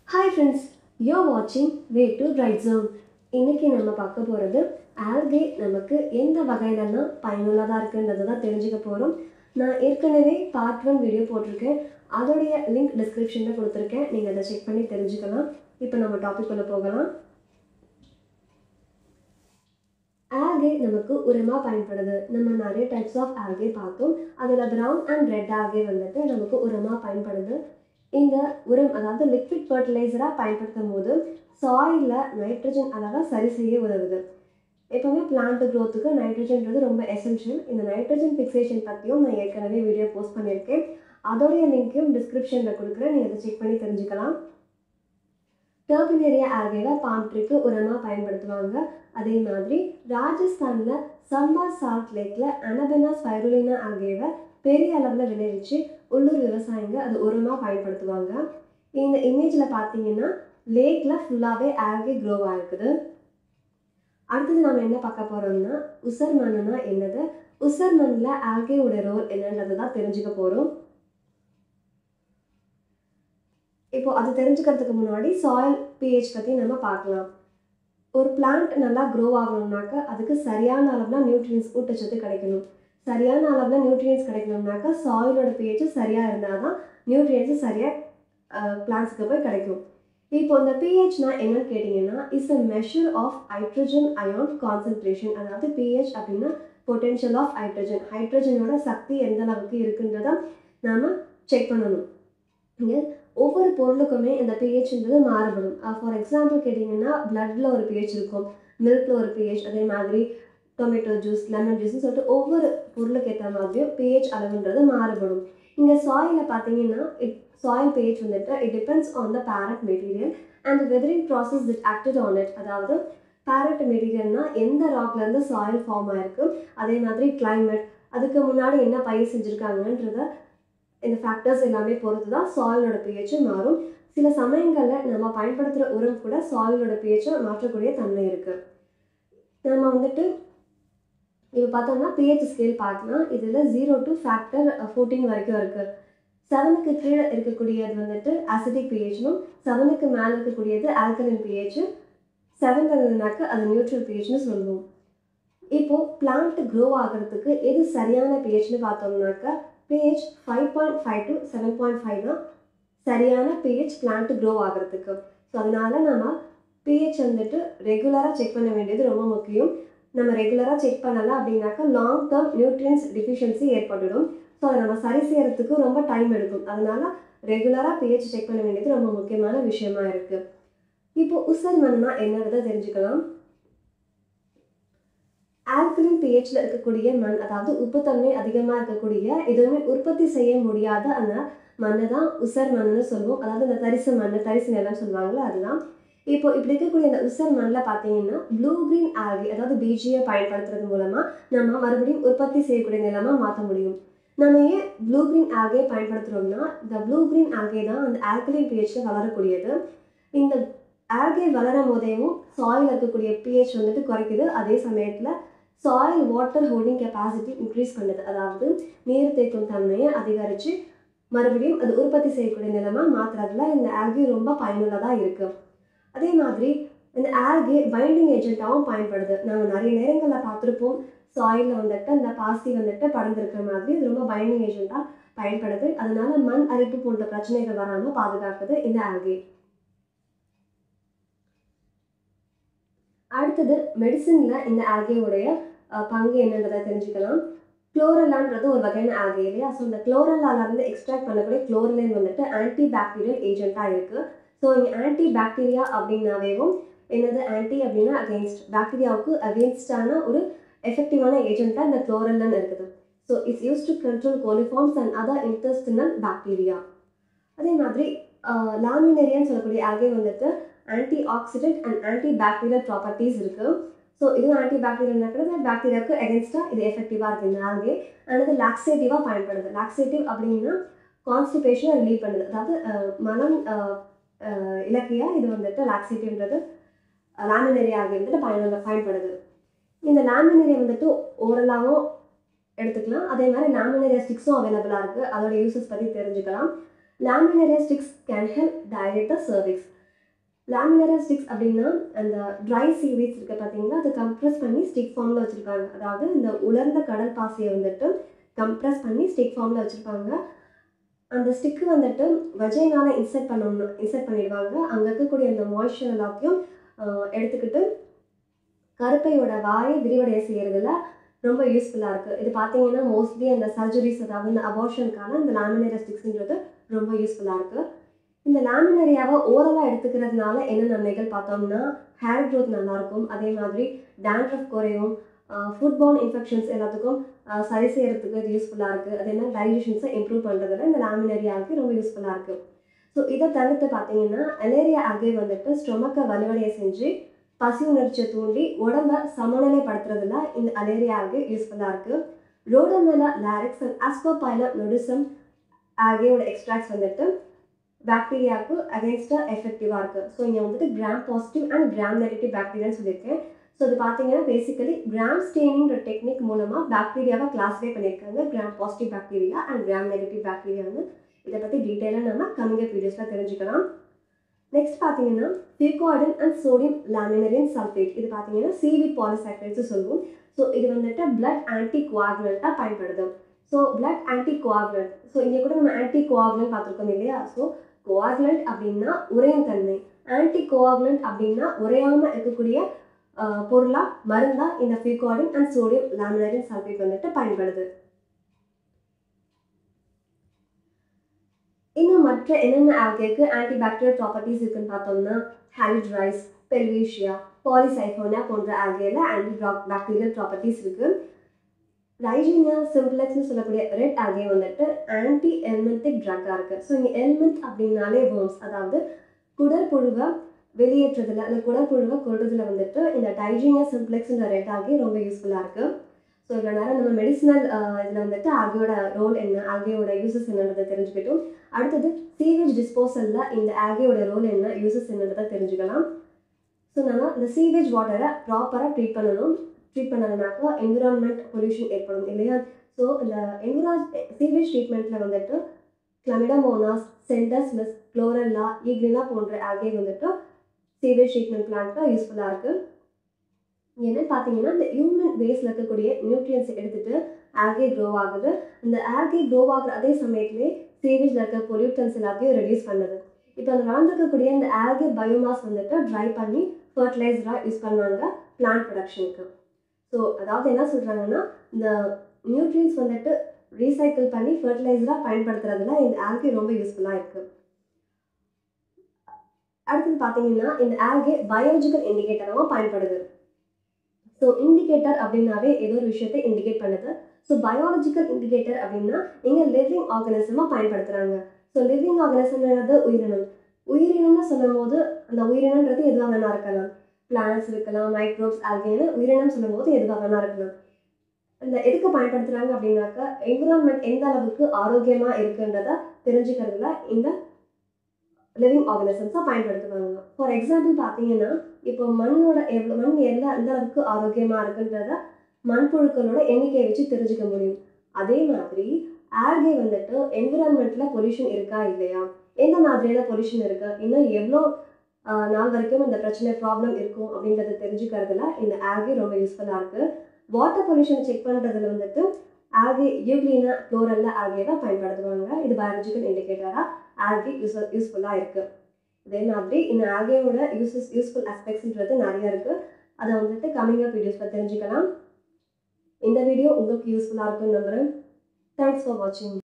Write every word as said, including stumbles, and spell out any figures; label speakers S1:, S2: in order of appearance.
S1: Hi friends, you're watching Way to Bright Zone. இன்னைக்கு நம்ம பார்க்க போகிறது ஆல்கே நமக்கு எந்த வகையிலலாம் பயனுள்ளதாக இருக்குன்றதை தான் தெரிஞ்சுக்க போகிறோம். நான் ஏற்கனவே பார்ட் ஒன் வீடியோ போட்டிருக்கேன், அதோடைய லிங்க் டிஸ்கிரிப்ஷனில் கொடுத்துருக்கேன், நீங்கள் அதை செக் பண்ணி தெரிஞ்சுக்கலாம். இப்போ நம்ம டாபிக் உள்ள போகலாம். ஆல்கே நமக்கு உரமாக பயன்படுது. நம்ம நிறைய டைப்ஸ் ஆஃப் ஆல்கே பார்த்தோம். அதில் ப்ரௌன் அண்ட் ரெட் ஆல்கே வந்துட்டு நமக்கு உரமாக பயன்படுது. இந்த உரம் அதாவது லிக்விட் ஃபர்டிலைசராக பயன்படுத்தும் போது சாயிலில் நைட்ரஜன் அளவை சரி செய்ய உதவுது. எப்போவுமே பிளான்ட் க்ரோத்துக்கு நைட்ரஜன்றது ரொம்ப எசென்ஷியல். இந்த நைட்ரஜன் ஃபிக்சேஷன் பற்றியும் நான் ஏற்கனவே வீடியோ போஸ்ட் பண்ணியிருக்கேன், அதோடைய லிங்க்கையும் டிஸ்கிரிப்ஷனில் கொடுக்குறேன், நீங்கள் அதை செக் பண்ணி தெரிஞ்சுக்கலாம். டர்பினேரியா ஆல்கேவை பாம் ட்ரீக்கு உரமாக பயன்படுத்துவாங்க. அதே மாதிரி ராஜஸ்தானில் சம்பா சால்ட் லேக்கில் அனபெனா ஸ்பைருலினா ஆல்கேவை பெரிய அளவில் விளைவிச்சு உள்ளூர் விவசாயிங்க அது உரமாக பயன்படுத்துவாங்க. இந்த இமேஜில் பார்த்தீங்கன்னா லேக்கில் ஃபுல்லாகவே ஆல்கே க்ரோவாக இருக்குது. அடுத்தது நம்ம என்ன பார்க்க போகிறோம்னா உசர் மண்ணுனா என்னது, உசர் மண்ணில் ஆல்கேவோட ரோல் என்னன்றது தான் தெரிஞ்சுக்க போகிறோம். இப்போ அது தெரிஞ்சுக்கிறதுக்கு முன்னாடி சாயில் பிஹெச் பற்றி நம்ம பார்க்கலாம். ஒரு பிளான்ட் நல்லா க்ரோ ஆகணும்னாக்கா அதுக்கு சரியான அளவில் நியூட்ரியன்ஸ் ஊட்டச்சத்து கிடைக்கணும். சரியான அளவில் நியூட்ரியன்ஸ் கிடைக்கணும்னாக்கா சாயிலோட பிஹெச் சரியாக இருந்தால் தான் நியூட்ரியன்ஸு சரியாக பிளான்ட்ஸுக்கு போய் கிடைக்கும். இப்போ இந்த பிஹெச்னா என்னன்னு கேட்டிங்கன்னா is a measure of hydrogen ion concentration. அதாவது பிஹெச் அப்படின்னா பொட்டென்ஷியல் ஆஃப் ஹைட்ரஜன், ஹைட்ரஜனோட சக்தி எந்த அளவுக்கு இருக்குன்றதை நாம் செக் பண்ணணும். இங்கே ஒவ்வொரு பொருளுக்குமே இந்த பிஹெச்ன்றது மாறுபடும். ஃபார் எக்ஸாம்பிள் கேட்டிங்கன்னா பிளட்டில் ஒரு பிஹெச் இருக்கும், மில்கில் ஒரு பிஹெச், அதே மாதிரி டொமேட்டோ ஜூஸ், லெமன் ஜூஸ்ன்னு சொல்லிட்டு ஒவ்வொரு பொருளுக்கு ஏற்ற மாதிரியும் பிஹெச் அளவுன்றது மாறுபடும். இங்கே சாயிலில் பார்த்தீங்கன்னா இட் சாயில் பிஹெச் வந்துட்டு it depends on the parent material and weathering process that acted on it. அதாவது பேரட் மெட்டீரியல்னால் எந்த ராக்லேருந்து சாயில் ஃபார்ம் ஆகிருக்கு, அதே மாதிரி கிளைமேட், அதுக்கு முன்னாடி என்ன பயிர் செஞ்சுருக்காங்கன்றத இந்த ஃபேக்டர்ஸ் எல்லாமே பொறுத்து தான் சாயிலோட பிஹெச்சும் மாறும். சில சமயங்களில் நம்ம பயன்படுத்துகிற உரம் கூட சாயிலோட பிஹெச்சை மாற்றக்கூடிய தன்மை இருக்குது. நம்ம வந்துட்டு இப்போ பார்த்தோம்னா பிஹெச் ஸ்கேல் பார்க்கலாம். இதில் ஜீரோ டு ஃபேக்டர் ஃபோர்டீன் வரைக்கும் இருக்குது. செவனுக்கு கீழே இருக்கக்கூடியது வந்துட்டு அசிடிக் பிஹெச்னும், செவனுக்கு மேலே இருக்கக்கூடியது ஆல்கலின் பிஹெச், செவன் இருந்ததுனாக்க அது நியூட்ரல் பிஹெச்னு சொல்லுவோம். இப்போது பிளான்ட் க்ரோ ஆகிறதுக்கு எது சரியான பிஹெச்னு பார்த்தோம்னாக்கா pH five point five to seven point five தான் சரியான பிஹெச் பிளான்ட் க்ரோ ஆகிறதுக்கு. ஸோ அதனால் நம்ம பிஹெச் வந்துட்டு ரெகுலராக செக் பண்ண வேண்டியது ரொம்ப முக்கியம். நம்ம ரெகுலராக செக் பண்ணலாம் அப்படின்னாக்கா லாங் டேர்ம் நியூட்ரியன்ஸ் டிஃபிஷியன்சி ஏற்பட்டுடும். ஸோ அதை நம்ம சரி செய்கிறதுக்கு ரொம்ப டைம் எடுக்கும். அதனால் ரெகுலராக பிஹெச் செக் பண்ண வேண்டியது ரொம்ப முக்கியமான விஷயமா இருக்குது. இப்போ உசர் மண்ணுனா என்னன்றதை தெரிஞ்சுக்கலாம். ஆல்கலின் பிஹெச்சில் இருக்கக்கூடிய மண், அதாவது உப்புத்தன்மை அதிகமாக இருக்கக்கூடிய எதுவுமே உற்பத்தி செய்ய முடியாத அந்த மண்ணை தான் உசர் மண்ணுன்னு சொல்லுவோம். அதாவது இந்த தரிசு மண், தரிசு நிலம் சொல்லுவாங்களே அதுதான். இப்போ இப்படி இருக்கக்கூடிய இந்த உசர் மண்ணில் பார்த்தீங்கன்னா ப்ளூ க்ரீன் ஆல்கே அதாவது பிஜியை பயன்படுத்துறது மூலமாக நம்ம மறுபடியும் உற்பத்தி செய்யக்கூடிய நிலமாக மாற்ற முடியும். நம்ம ஏன் ப்ளூ க்ரீன் ஆல்கே பயன்படுத்துகிறோம்னா இந்த ப்ளூ க்ரீன் ஆல்கே தான் அந்த ஆல்கலின் பிஹெச்சில் வளரக்கூடியது. இந்த ஆல்கே வளரும் போதேவும் சாயில் இருக்கக்கூடிய பிஹெச் வந்துட்டு குறைக்குது. அதே சமயத்தில் soil water holding capacity increase பண்ணுது. அதாவது நீர் தேக்கும் தன்மையை அதிகரித்து மறுபடியும் அது உற்பத்தி செய்யக்கூடிய நிலமாக மாற்றுறதுல இந்த ஆல்கே ரொம்ப பயனுள்ளதாக இருக்குது. அதே மாதிரி இந்த ஆல்கே பைண்டிங் ஏஜென்ட்டாகவும் பயன்படுது. நாங்கள் நிறைய நேரங்களில் பார்த்துருப்போம், சாயிலில் வந்துட்டு இந்த பாசி வந்துட்டு படர்ந்துருக்கிற மாதிரி இது ரொம்ப பைண்டிங் ஏஜென்ட்டாக பயன்படுது. அதனால மண் அரிப்பு போன்ற பிரச்சனைகள் வராமல் பாதுகாக்குது இந்த ஆல்கே. அடுத்தது மெடிசனில் இந்த ஆல்கேவுடைய பங்கு என்னன்றதை தெரிஞ்சுக்கலாம். குளோரல்லான்றது ஒரு வகையான ஆல்கே இல்லையா. ஸோ இந்த குளோரல்லாலேருந்து எக்ஸ்ட்ராக்ட் பண்ணக்கூடிய குளோரலின் வந்துட்டு ஆன்டி பாக்டீரியல் ஏஜென்ட்டாக இருக்குது. ஸோ இங்கே ஆன்டி பாக்டீரியா அப்படின்னாவேவும் என்னது ஆன்டி அப்படின்னா அகெயின்ஸ்ட், பாக்டீரியாவுக்கு அகெயின்ஸ்டான ஒரு எஃபெக்டிவான ஏஜென்ட்டாக இந்த குளோரல்லன் இருக்குது. So it's use to control coliforms and other intestinal bacteria. அதே மாதிரி லாமினேரியான்னு சொல்லக்கூடிய ஆல்கே வந்துட்டு antioxidant and antibacterial properties இருக்குது. ஸோ இதுவும் ஆன்டி பாக்டீரியல் இருக்கிறது, பாக்டீரியாவுக்கு எகென்ஸ்டாக இது எஃபெக்டிவாக இருக்குது இந்த ஆல்கே. அண்ட் இது லாக்ஸேட்டிவாக பயன்படுது. லாக்ஸேட்டிவ் அப்படின்னா கான்ஸ்டிபேஷனை ரிலீவ் பண்ணுது, அதாவது மனம் இலக்கியா இது வந்துட்டு லாக்ஸேட்டிவ்ன்றது லாமினேரியா ஆல்கே வந்துட்டு பயனுள்ள பயன்படுது. இந்த லாமினேரியா வந்துட்டு ஓரலாகவும் எடுத்துக்கலாம், அதே மாதிரி லாமினேரியா ஸ்டிக்ஸும் அவைலபிளாக இருக்குது. அதோட யூசஸ் பற்றி தெரிஞ்சுக்கலாம். Laminaria sticks can help dilate the cervix. Laminaria sticks அப்படின்னா அந்த ட்ரை சீவீட்ஸ் இருக்குது பார்த்தீங்கன்னா, அதை கம்ப்ரெஸ் பண்ணி ஸ்டிக் ஃபார்மில் வச்சுருப்பாங்க. அதாவது இந்த உலர்ந்த கடல் பாசியை வந்துட்டு கம்ப்ரெஸ் பண்ணி ஸ்டிக் ஃபார்மில் வச்சுருப்பாங்க. அந்த ஸ்டிக்கு வந்துட்டு வஜைனால இன்சர்ட் பண்ணணும் இன்சர்ட் பண்ணிடுவாங்க. அங்கே இருக்கக்கூடிய அந்த மாய்ஸ்சர் எல்லாத்தையும் எடுத்துக்கிட்டு கருப்பையோட வாயை விரிவடைய செய்கிறதுல ரொம்ப யூஸ்ஃபுல்லாக இருக்குது. இது பார்த்தீங்கன்னா மோஸ்ட்லி அந்த சர்ஜரிஸ், அதாவது இந்த அபார்ஷனுக்கான இந்த லேமினேரா ஸ்டிக்ஸுன்றது ரொம்ப யூஸ்ஃபுல்லாக இருக்குது. இந்த லேமினேரியாவை ஓரலாக எடுத்துக்கிறதுனால என்ன நன்மைகள் பார்த்தோம்னா, ஹேர் க்ரோத் நல்லாயிருக்கும். அதே மாதிரி டேண்ட்ரஃப் குறையும். ஃபுட்பார்ன் இன்ஃபெக்ஷன்ஸ் எல்லாத்துக்கும் சரி செய்கிறதுக்கு இது யூஸ்ஃபுல்லாக இருக்குது. அதே மாதிரி டைஜஷன்ஸை இம்ப்ரூவ் பண்ணுறதுல இந்த லேமினேரியா ஆல்கே ரொம்ப யூஸ்ஃபுல்லாக இருக்குது. ஸோ இதை தவிர்த்து பார்த்தீங்கன்னா, அலேரியா ஆல்கே வந்துட்டு ஸ்டொமக்கை வலுவடைய செஞ்சு பசி உணர்ச்சியை தூண்டி உடம்பை சமநிலைப்படுத்துறதுல இந்த அலேரியா ஆல்கே யூஸ்ஃபுல்லாக இருக்குது. ரோடோமெலா லாரிக்ஸ் அண்ட் ஆஸ்கோபைலம் நொடிசம் ஆல்கேயோட எக்ஸ்ட்ராக்ட்ஸ் வந்துட்டு பாக்டீரியாவுக்கு அகேன்ஸ்டாக எஃபெக்டிவாக இருக்குது. ஸோ இங்கே வந்துட்டு gram positive and gram negative பாக்டீரியான்னு சொல்லியிருக்கேன். ஸோ இது பார்த்தீங்கன்னா பேசிக்கலி கிராம் ஸ்டெயினிங்கிற டெக்னிக் மூலமாக பாக்டீரியாவை கிளாஸிஃபை பண்ணியிருக்காங்க. Gram positive bacteria and gram negative பாக்டீரியான்னு. இதை பற்றி டீட்டெயிலாக நம்ம கம்மிங் அப் வீடியோஸில் தெரிஞ்சுக்கலாம். நெக்ஸ்ட் பார்த்தீங்கன்னா fucoidan and sodium laminarin sulphate. இது பார்த்தீங்கன்னா சீவீட் பாலிசாக்கரைட்ஸ் சொல்லுவோம். ஸோ இது வந்துட்டு பிளட் ஆன்டி கோஆகுலண்ட்டாக பயன்படுது. So blood anticoagulant. So இங்கே கூட நம்ம ஆன்டி கோஆகுலண்ட் பார்த்துருக்கோம் இல்லையா? ஸோ கோஆகுலண்ட் அப்படின்னா உறையும் தன்மை, ஆன்டி கோஆகுலண்ட் அப்படின்னா உறையாமல் இருக்கக்கூடிய பொருளாக மருந்தாக இந்த fucoidan and sodium laminarin sulphate வந்துட்டு பயன்படுது. இன்னும் மற்ற என்னென்ன ஆல்கேக்கு ஆன்டி பாக்டீரியல் ப்ராப்பர்ட்டிஸ் இருக்குன்னு பார்த்தோம்னா, ஹாலிட்ரைஸ், பெல்வேஷியா, பாலிசைஃபோனியா போன்ற ஆல்கேல ஆன்டி பாக்டீரியல் ப்ராப்பர்ட்டிஸ் இருக்குது. ரைஜீனியா சிம்பிளெக்ஸ்னு சொல்லக்கூடிய ரெட் ஆல்கே வந்துட்டு ஆன்டி எல்மெண்டிக் ட்ரக்காக இருக்குது. ஸோ இங்கே எல்மெண்ட் அப்படின்னாலே வேர்ம்ஸ், அதாவது குடற்புழுவை வெளியேற்றதில் அந்த குடற்புழுவை கொள்றதுல வந்துட்டு இந்த டைஜீனியா சிம்பிளெக்ஸ்ன்ற ரெட் ஆல்கே ரொம்ப யூஸ்ஃபுல்லாக இருக்குது. ஸோ இவ்வளோ நேரம் நம்ம மெடிசினல் இதில் வந்துட்டு ஆல்கேயோட ரோல் என்ன, ஆல்கேயோட யூசஸ் என்னன்றதை தெரிஞ்சுக்கிட்டோம். அடுத்தது சீவேஜ் டிஸ்போசலில் இந்த ஆல்கேயோட ரோல் என்ன, யூசஸ் என்னன்றதை தெரிஞ்சுக்கலாம். ஸோ நம்ம இந்த சீவேஜ் வாட்டரை ப்ராப்பராக ட்ரீட் பண்ணணும். ட்ரீட் பண்ணதுனாக்கா என்விரான்மெண்ட் பொல்யூஷன் ஏற்படும் இல்லையா? ஸோ இந்த என்விரான் சீவேஜ் ட்ரீட்மெண்ட்டில் வந்துட்டு கிளமிடோமோனாஸ், சென்டஸ்மிஸ், குளோரெல்லா, ஈக்லினா போன்ற ஆல்கே வந்துட்டு சீவேஜ் ட்ரீட்மெண்ட் பிளான்ட்டில் யூஸ்ஃபுல்லாக இருக்குது. ஏன்னா பார்த்தீங்கன்னா இந்த ஹியூமன் வேஸ்டில் இருக்கக்கூடிய நியூட்ரியன்ஸ் எடுத்துகிட்டு ஆல்கே க்ரோ ஆகுது. இந்த ஆல்கே க்ரோ ஆகுற அதே சமயத்துலேயே சீவேஜில் இருக்க பொல்யூட்டன்ஸ் எல்லாத்தையும் ரெடியூஸ் பண்ணுது. இப்போ அந்த வளர்ந்துருக்கக்கூடிய இந்த ஆல்கே பயோமாஸ் வந்துட்டு ட்ரை பண்ணி ஃபர்டிலைசராக யூஸ் பண்ணுவாங்க பிளான்ட் ப்ரொடக்ஷனுக்கு. ஸோ அதாவது என்ன சொல்கிறாங்கன்னா, இந்த நியூட்ரியன்ஸ் வந்துட்டு ரீசைக்கிள் பண்ணி ஃபர்டிலைசராக பயன்படுத்துறதுல இந்த ஆல்கே ரொம்ப யூஸ்ஃபுல்லாக இருக்குது. அடுத்தது பார்த்தீங்கன்னா இந்த ஆல்கே பயாலஜிக்கல் இண்டிகேட்டராகவும் பயன்படுது. ஸோ இண்டிகேட்டர் அப்படின்னாவே ஏதோ ஒரு விஷயத்தை இண்டிகேட் பண்ணுது. ஸோ பயாலஜிக்கல் இண்டிகேட்டர் அப்படின்னா இங்கே லிவிங் ஆர்கனிசமாக பயன்படுத்துகிறாங்க. ஸோ லிவிங் ஆர்கனிசம்ன்றது உயிரினம். உயிரினம்னு சொல்லும் போது அந்த உயிரினன்றது எதுவாக வேணா இருக்கலாம். பிளான்ஸ் இருக்கலாம், மைக்ரோப்ஸ், ஆல்கேன்னு உயிரினம் சொல்லும் போது எதுவாக வேணா இருக்கலாம். இந்த எதுக்கு பயன்படுத்துகிறாங்க அப்படின்னாக்கா என்விரான்மெண்ட் எந்த அளவுக்கு ஆரோக்கியமாக இருக்குன்றதை தெரிஞ்சுக்கிறதுல இந்த லிவிங் ஆர்கனிசம்ஸாக பயன்படுத்துவாங்க. ஃபார் எக்ஸாம்பிள் பார்த்தீங்கன்னா இப்போ மண்ணோட எவ்வளோ மண் எல்லாம் எந்த அளவுக்கு ஆரோக்கியமாக இருக்குன்றத மண்புழுக்களோட எண்ணிக்கையை வச்சு தெரிஞ்சுக்க முடியும். அதே மாதிரி ஆல்கே வந்துட்டு என்விரான்மெண்ட்டில் பொல்யூஷன் இருக்கா இல்லையா, எந்த மாதிரியான பொல்யூஷன் இருக்குது, இன்னும் எவ்வளோ நாள் வரைக்கும் இந்த பிரச்சனை ப்ராப்ளம் இருக்கும் அப்படின்றத தெரிஞ்சுக்கிறதுல இந்த ஆல்கே ரொம்ப யூஸ்ஃபுல்லாக இருக்குது. வாட்டர் பொல்யூஷனை செக் பண்ணுறதுல வந்துட்டு ஆல்கே யூக்ளினா குளோரெல்லா ஆல்கேவை பயன்படுத்துவாங்க. இது பயாலஜிக்கல் இண்டிகேட்டராக ஆல்கே யூஸ் யூஸ்ஃபுல்லாக இருக்குது. இதே மாதிரி இந்த ஆல்கேயோட யூசஸ் யூஸ்ஃபுல் ஆஸ்பெக்ட்ஸ்ன்றது நிறையா இருக்குது. அதை வந்துட்டு கம்மிங் அப் வீடியோஸில் தெரிஞ்சுக்கலாம். இந்த வீடியோ உங்களுக்கு யூஸ்ஃபுல்லாக இருக்குன்னு நம்புகிறேன். தேங்க்ஸ் ஃபார் வாட்சிங்.